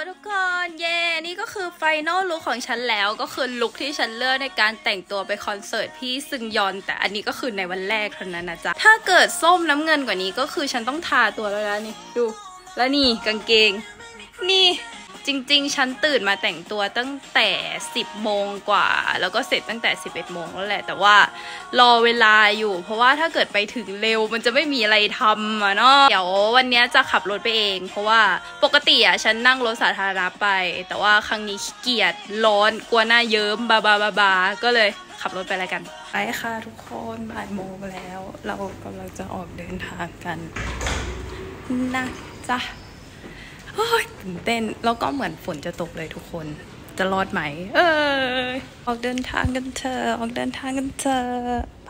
ทุกคนเย่นี่ก็คือไฟนอลลุคของฉันแล้วก็คือลุคที่ฉันเลือกในการแต่งตัวไปคอนเสิร์ตพี่ซึงยอนแต่อันนี้ก็คือในวันแรกเท่านั้นนะจ๊ะถ้าเกิดส้มน้ำเงินกว่านี้ก็คือฉันต้องทาตัวแล้วนะนี่ดูแล้วนี่กางเกงนี่จริงๆฉันตื่นมาแต่งตัวตั้งแต่10 โมงกว่าแล้วก็เสร็จตั้งแต่11 โมงแล้วแหละแต่ว่ารอเวลาอยู่เพราะว่าถ้าเกิดไปถึงเร็วมันจะไม่มีอะไรทำอะเนาะเดี๋ยววันนี้จะขับรถไปเองเพราะว่าปกติอะฉันนั่งรถสาธารณะไปแต่ว่าครั้งนี้ขี้เกียจร้อนกลัวหน้าเยิ้มบาก็เลยขับรถไปอะไรกันไปค่ะทุกคนบ่ายโมงแล้วเรากำลังจะออกเดินทางกันนะจ๊ะโอ้ยตื่นเต้นแล้วก็เหมือนฝนจะตกเลยทุกคนจะรอดไหมออกเดินทางกันเถอะออกเดินทางกันเถอะไป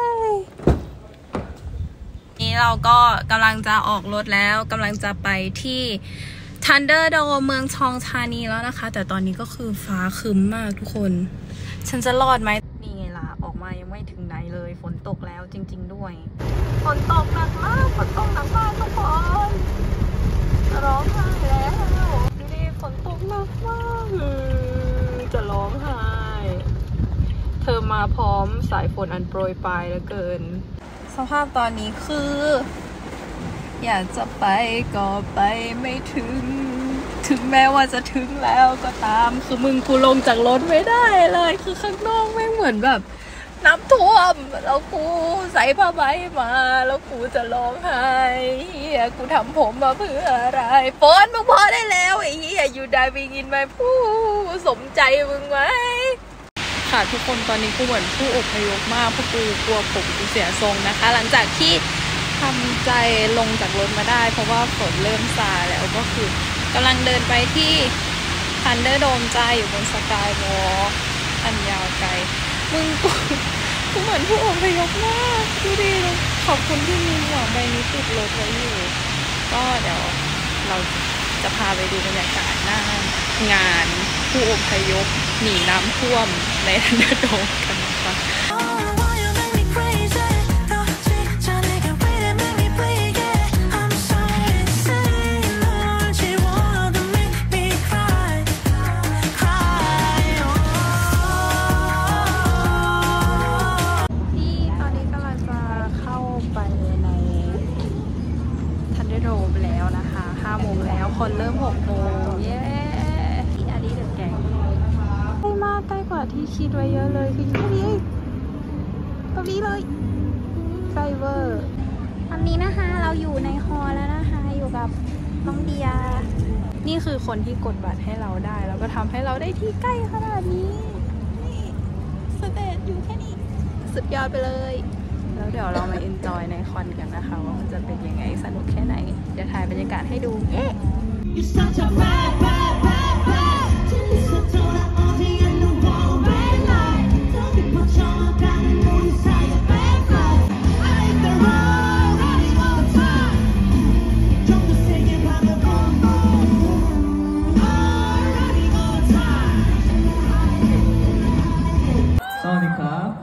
นี่เราก็กำลังจะออกรถแล้วกำลังจะไปที่ Thunderdome เมืองทองธานีแล้วนะคะแต่ตอนนี้ก็คือฟ้าครึ้มมากทุกคนฉันจะรอดไหมนี่ไงล่ะออกมายังไม่ถึงไหนเลยฝนตกแล้วจริงๆด้วยฝนตกหนักมากฝนตกหนักมากทุกคนร้องไห้แล้วดูดิฝนตกหนักมากจะร้องไห้เธอมาพร้อมสายฝนอันโปรยปลายเหลือเกินสภาพตอนนี้คืออยากจะไปก็ไปไม่ถึงแม้ว่าจะถึงแล้วก็ตามคือมึงกูลงจากรถไม่ได้เลยคือข้างนอกแม่งเหมือนแบบน้ำท่วมแล้วกูใส่ผ้าใบมาแล้วกูจะร้องไห้เฮียกูทำผมมาเพื่ออะไรฝนมึงพอได้แล้วไอ้เฮียอยู่ได้วิ่งอินไหมผู้สมใจมึงไหมค่ะทุกคนตอนนี้กูเหมือนผู้อพยพมากเพราะกูกลัวผมกูเสียทรงนะคะหลังจากที่ทำใจลงจากรถมาได้เพราะว่าฝนเริ่มซาแล้วก็คือกำลังเดินไปที่ Thunderdome จ้าอยู่บนสกายวอล์คอันยาวไกลมึงกูเหมือนผู้อพยพมากดูดิขอบคุณที่มีหมวกใบนี้ติดรถไว้อยู่ก็เดี๋ยวเราจะพาไปดูบรรยากาศหน้างานผู้อพยพหนีน้ำท่วมในThunderdomeกันนะคะคนเริ่ม6 โมงเย้อันนี้เดือดแกงใกล้มากใกล้กว่าที่คิดไว้เยอะเลยคืออยู่ตรงนี้เลยไซเวอร์ตอนนี้นะคะเราอยู่ในฮอลแล้วนะคะอยู่กับน้องเดียนี่คือคนที่กดบัตรให้เราได้แล้วก็ทำให้เราได้ที่ใกล้ขนาดนี้นี่สเตจอยู่แค่นี้สุดยอดไปเลยแล้วเดี๋ยวเรามาเอนจอยในคอนกันนะคะว่ามันจะเป็นยังไงสนุกแค่ไหนเดี๋ยวถ่ายบรรยากาศให้ดูYou're such a bad, bad, bad, bad. Till you sit down all day and no more red light. Don't be much on a gun and know you say a bad guy. I hit the road, running all the time. Jump the singing by the boom boom. Running all the time. 사와디카.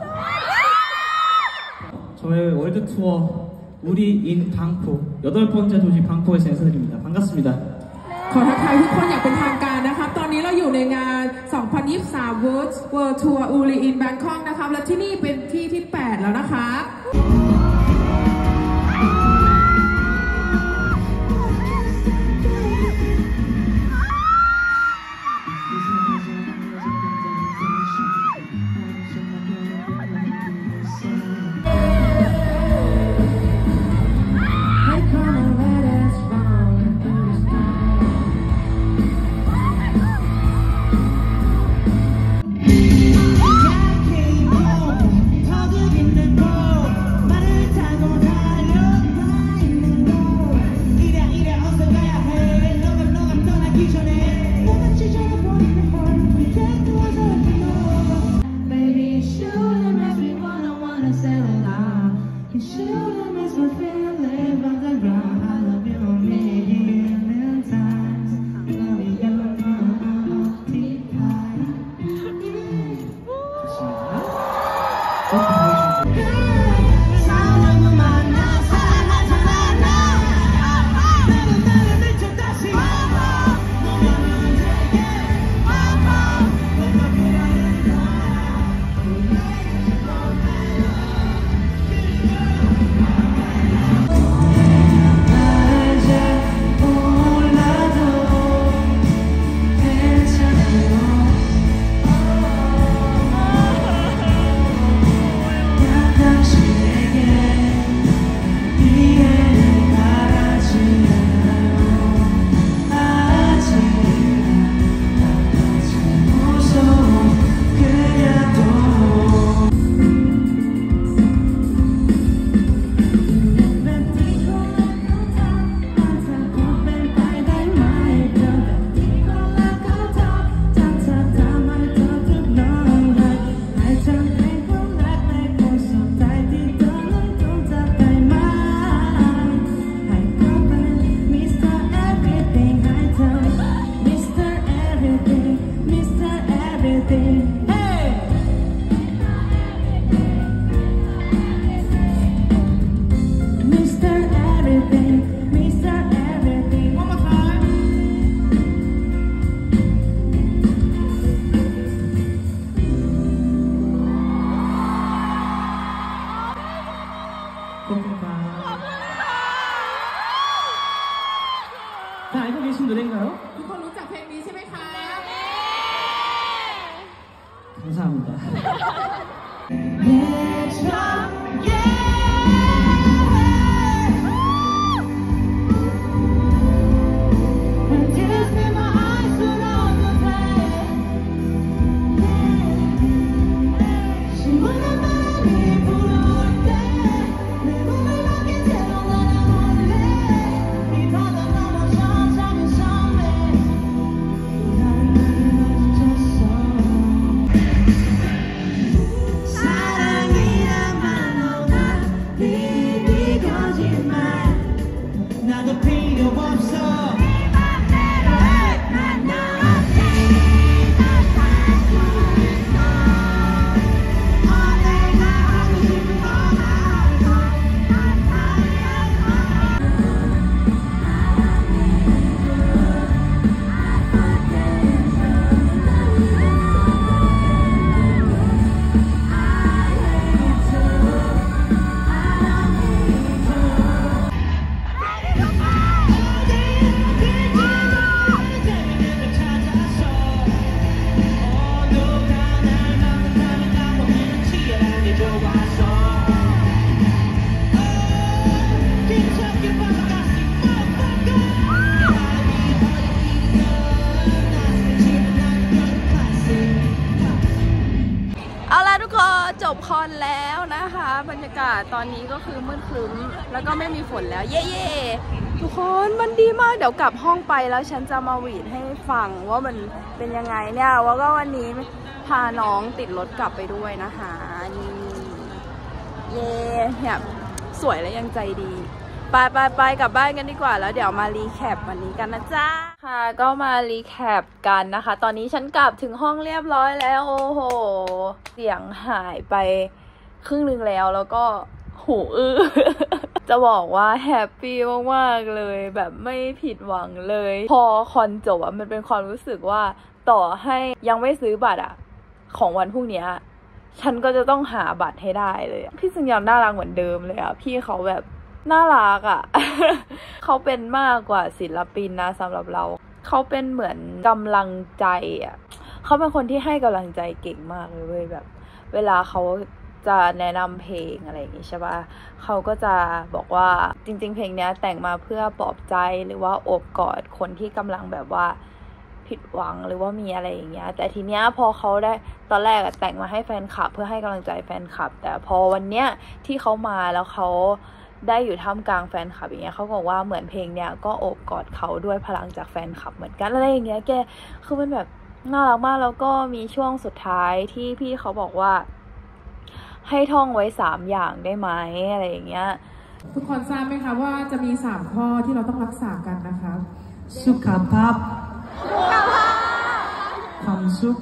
저의 월드 투어 우리 인 방콕 8번째 도시 방콕에서 인사드립니다. 반갑습니다. ขอทักทายทุกคนอย่างเป็นทางการนะครับตอนนี้เราอยู่ในงาน 2023 World Tour Uri in Bangkok นะครับและที่นี่เป็นที่ที่ 8 แล้วนะคะ 노래인가요? ทุกคนรู้จักเพลงนี้ใช่ไหมคะ 감사합니다. จบคอนแล้วนะคะบรรยากาศตอนนี้ก็คือมืดครึ้มแล้วก็ไม่มีฝนแล้วเย่ๆทุกคนมันดีมากเดี๋ยวกลับห้องไปแล้วฉันจะมาหวีดให้ฟังว่ามันเป็นยังไงเนี่ยว่าก็วันนี้พาน้องติดรถกลับไปด้วยนะคะนี่เย่เนี่ยสวยและยังใจดีไปกลับบ้านกันดีกว่าแล้วเดี๋ยวมารีแคปวันนี้กันนะจ๊ะค่ะก็มารีแคปกันนะคะตอนนี้ฉันกลับถึงห้องเรียบร้อยแล้วโอ้โหเสียงหายไปครึ่งนึงแล้วก็หูอื้อ จะบอกว่าแฮปปี้มากๆเลยแบบไม่ผิดหวังเลยพอคอนจบอะมันเป็นความรู้สึกว่าต่อให้ยังไม่ซื้อบัตรอะของวันพรุ่งนี้ฉันก็จะต้องหาบัตรให้ได้เลยพี่ซึงยอนน่ารักเหมือนเดิมเลยอะพี่เขาแบบน่ารักอ่ะ เขาเป็นมากกว่าศิลปินนะสำหรับเราเขาเป็นเหมือนกำลังใจอ่ะเขาเป็นคนที่ให้กำลังใจเก่งมากเลยเว้ยแบบเวลาเขาจะแนะนำเพลงอะไรอย่างงี้ใช่ป่ะเขาก็จะบอกว่าจริงๆเพลงนี้แต่งมาเพื่อปลอบใจหรือว่าโอบกอดคนที่กำลังแบบว่าผิดหวังหรือว่ามีอะไรอย่างเงี้ยแต่ทีเนี้ยพอเขาได้ตอนแรกแต่งมาให้แฟนคลับเพื่อให้กำลังใจแฟนคลับแต่พอวันเนี้ยที่เขามาแล้วเขาได้อยู่ท่ามกลางแฟนคลับอย่างเงี้ยเขาบอกว่าเหมือนเพลงเนี้ยก็โอบกอดเขาด้วยพลังจากแฟนคลับเหมือนกันอะไรอย่างเงี้ยแกคือมันแบบน่ารักมากแล้วก็มีช่วงสุดท้ายที่พี่เขาบอกว่าให้ท่องไว้3อย่างได้ไหมอะไรอย่างเงี้ยทุกคนทราบไหมคะว่าจะมี3ข้อที่เราต้องรักษากันนะคะสุขภาพความสุข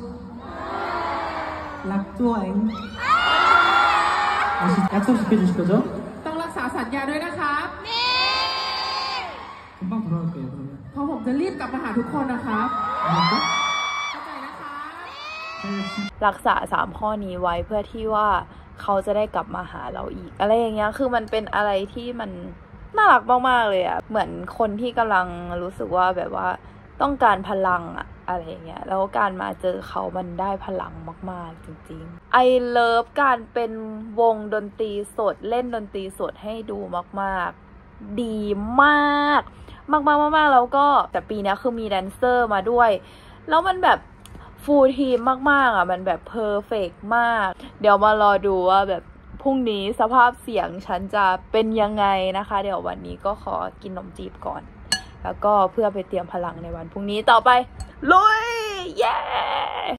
รักตัวเอง약속시켜주실거죠? ต้องรักษาสัญญาด้วยนะคะ 금방돌아올게요 그러면 เพราะผมจะรีบกลับมาหาทุกคนนะคะเข้าใจนะคะรักษา3ข้อนี้ไว้เพื่อที่ว่าเขาจะได้กลับมาหาเราอีกอะไรอย่างเงี้ยคือมันเป็นอะไรที่มันน่ารักมากๆเลยอะเหมือนคนที่กำลังรู้สึกว่าแบบว่าต้องการพลังอะอะไรอย่างเงี้ยแล้วการมาเจอเขามันได้พลังมากๆจริงๆ I love การเป็นวงดนตรีสดเล่นดนตรีสดให้ดูมากๆดีมากแล้วก็แต่ปีนี้คือมีแดนเซอร์มาด้วยแล้วมันแบบฟูลทีมมากๆอ่ะมันแบบเพอร์เฟกต์มากเดี๋ยวมารอดูว่าแบบพรุ่งนี้สภาพเสียงฉันจะเป็นยังไงนะคะเดี๋ยววันนี้ก็ขอกินนมจีบก่อนแล้วก็เพื่อไปเตรียมพลังในวันพรุ่งนี้ต่อไปลุยเย้